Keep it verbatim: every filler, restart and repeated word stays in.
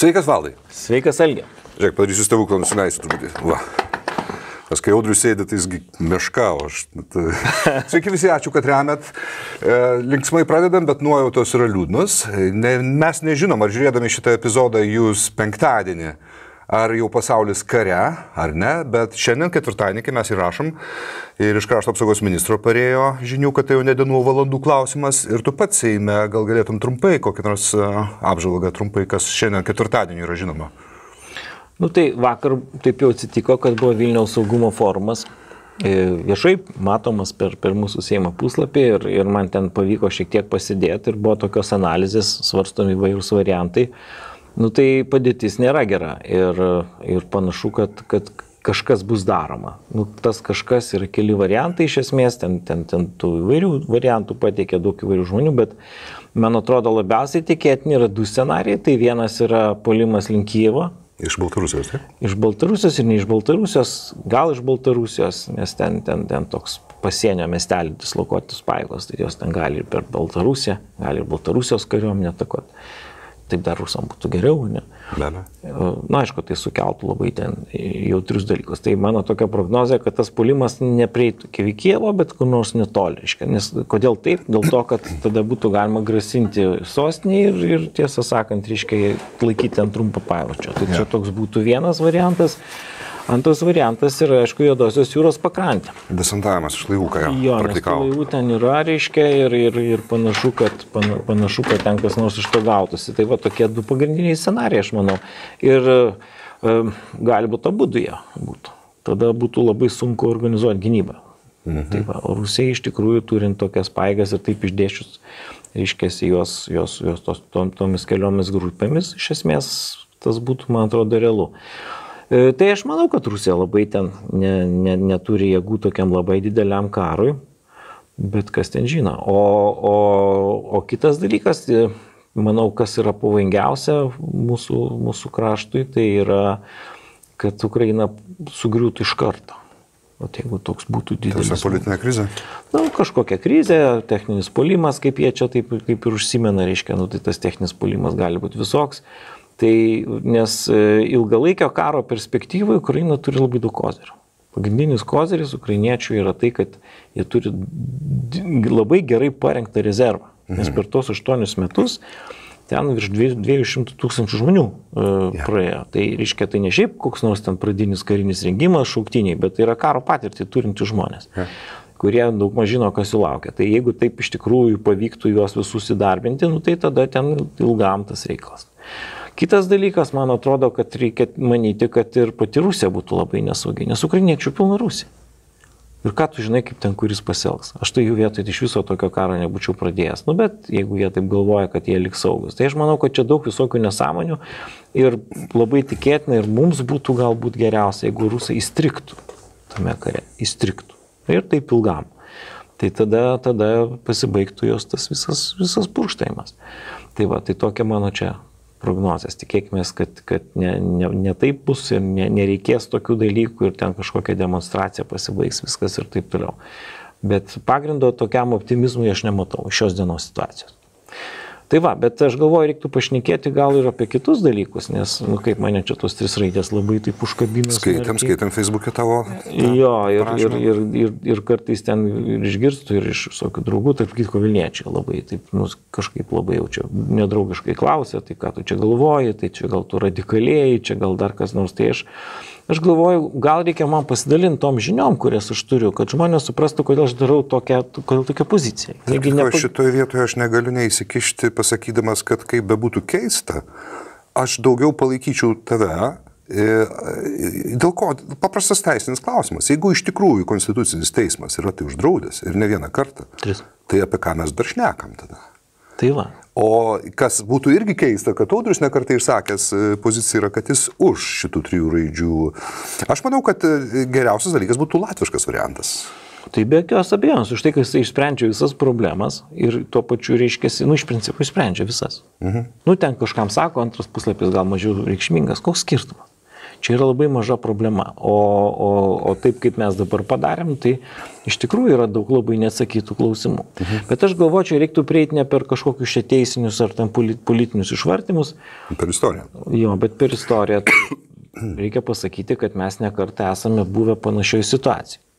Sveikas, Valdai. Sveikas, Algi. Žiūrėk, padarysiu stebuklą, nusileisiu truputį. Va. Nes kai Audrius sėdė, tai jis meška, o aš... Sveiki visi, ačiū, kad remiat. Linksmai pradedam, bet nuojautos yra liūdnos. Ne, mes nežinom, ar žiūrėdami šitą epizodą jūs penktadienį, ar jau pasaulis kare, ar ne, bet šiandien ketvirtadienį, kai mes įrašom, ir iš krašto apsaugos ministro parėjo žinių, kad tai jau ne dienų valandų klausimas, ir tu pats Seime gal galėtum trumpai, kokią nors apžvalgą trumpai, kas šiandien ketvirtadienį yra žinoma. Nu tai vakar taip jau atsitiko, kad buvo Vilniaus saugumo forumas, viešai matomas per, per mūsų Seimo puslapį ir, ir man ten pavyko šiek tiek pasidėti ir buvo tokios analizės, svarstomi įvairūs variantai. Nu tai padėtis nėra gera ir, ir panašu, kad, kad kažkas bus daroma. Nu, tas kažkas yra keli variantai iš esmės, ten, ten, ten tų įvairių variantų pateikė daug įvairių žmonių, bet man atrodo labiausiai tikėtini yra du scenarijai. Tai vienas yra puolimas link Kijevo. Iš Baltarusijos, taip? Iš Baltarusijos ir ne iš Baltarusijos, gal iš Baltarusijos, nes ten, ten, ten toks pasienio miestelį dislokuotis pajėgos, tai jos ten gali ir per Baltarusiją, gali ir Baltarusijos kariuomenę atakoti. Taip dar rusam būtų geriau, ne? Be, be. Na, aišku, tai sukeltų labai ten jautrius dalykus. Tai mano tokia prognozija, kad tas puolimas neprieitų iki Kijevo, bet kur nors netoli. Nes kodėl taip? Dėl to, kad tada būtų galima grasinti sostinį ir, ir tiesą sakant, reiškia, laikyti ant trumpą pajaučio. Tai čia toks būtų vienas variantas. Antras variantas yra, aišku, Juodosios jūros pakrantė. Desantavimas iš laivų, ką jau jo, praktikavo. Jo, nes laivų ten yra, reiškia, ir, ir, ir panašu, kad, panašu, kad ten kas nors iš to gautųsi. Tai va tokie du pagrindiniai scenarijai, aš manau. Ir e, gali būti abudu jie būtų. Tada būtų labai sunku organizuoti gynybą. Mhm. Tai va, Rusija iš tikrųjų turint tokias pajėgas ir taip išdėšius, reiškia, jos, jos, jos tos, tom, tomis keliomis grupėmis, iš esmės tas būtų, man atrodo, realu. Tai aš manau, kad Rusija labai ten ne, ne, neturi jėgų tokiam labai dideliam karui, bet kas ten žino. O, o, o kitas dalykas, manau, kas yra pavojingiausia mūsų, mūsų kraštui, tai yra, kad Ukraina sugriūtų iš karto. O jeigu toks būtų didelis... Tai politinė krizė? Na, kažkokia krizė, techninis puolimas, kaip jie čia taip kaip ir užsimena, reiškia, nu, tai tas techninis puolimas gali būti visoks. Tai, nes ilgalaikio karo perspektyvoje Ukraina turi labai daug kozerių. Pagrindinis kozeris ukrainiečių yra tai, kad jie turi labai gerai parengtą rezervą. Nes per tos aštuonius metus ten virš dviejų šimtų tūkstančių žmonių e, praėjo. Tai reiškia, tai ne šiaip koks nors ten pradinis karinis rengimas, šauktiniai, bet tai yra karo patirtį turinti žmonės, ja. Kurie daug maž žino, kas jų laukia. Tai jeigu taip iš tikrųjų pavyktų juos visus įdarbinti, nu, tai tada ten ilgam tas reikalas. Kitas dalykas, man atrodo, kad reikia manyti, kad ir pati Rusija būtų labai nesaugi, nes ukrainiečių pilna Rusija. Ir ką tu žinai, kaip ten kuris pasielgs. Aš tai jų vietoj iš viso tokio karo nebūčiau pradėjęs. Nu, bet jeigu jie taip galvoja, kad jie liks saugus. Tai aš manau, kad čia daug visokių nesąmonių ir labai tikėtina ir mums būtų galbūt geriausia, jeigu rusai įstriktų tame kare, įstriktų. Ir taip ilgam. Tai tada, tada pasibaigtų jos tas visas, visas purštaimas. Tai va, tai tokia mano čia prognozės. Tikėkime, kad, kad ne, ne, ne taip bus ir ne, nereikės tokių dalykų ir ten kažkokia demonstracija pasibaigs viskas ir taip toliau. Bet pagrindo tokiam optimizmui aš nematau šios dienos situacijos. Tai va, bet aš galvoju, reiktų pašnekėti gal ir apie kitus dalykus, nes, nu, kaip mane čia tos tris raidės labai taip užkabino. Skaitėm, skaitėm Facebook'e tavo. Jo, ir, ir, ir, ir, ir kartais ten ir išgirstu ir iš visokių draugų, tarp kitko Vilniečiai labai, taip, nu, kažkaip labai jau čia nedraugiškai klausia, tai ką tu čia galvoji, tai čia gal tu radikalėjai, čia gal dar kas nors, tai aš. Aš galvoju, gal reikia man pasidalinti tom žiniom, kurias aš turiu, kad žmonės suprastų, kodėl aš darau tokią, kodėl tokią poziciją. Taigi, nepa... Šitoje vietoje aš negaliu neįsikišti, pasakydamas, kad kaip bebūtų keista, aš daugiau palaikyčiau tave. Dėl ko? Paprastas teisinis klausimas. Jeigu iš tikrųjų Konstitucinis teismas yra tai uždraudęs ir ne vieną kartą, Tris. Tai apie ką mes dar šnekam tada? Tai va. O kas būtų irgi keista, kad Audrius nekartai išsakęs pozicija yra, kad jis už šitų trijų raidžių. Aš manau, kad geriausias dalykas būtų latviškas variantas. Tai be jokios abejonės, už tai, kad jis išsprendžia visas problemas ir tuo pačiu reiškiasi, nu iš principo išsprendžia visas. Mhm. Nu ten kažkam sako, antras puslapis gal mažiau reikšmingas, koks skirtumas. čia yra labai maža problema. O, o, o taip, kaip mes dabar padarėm, tai iš tikrųjų yra daug labai neatsakytų klausimų. Mhm. Bet aš galvočiau, reiktų prieiti ne per kažkokius čia teisinius ar tam politinius išvartymus. Per istoriją. Jo, bet per istoriją. Tai reikia pasakyti, kad mes nekartą esame buvę panašioj situacijai.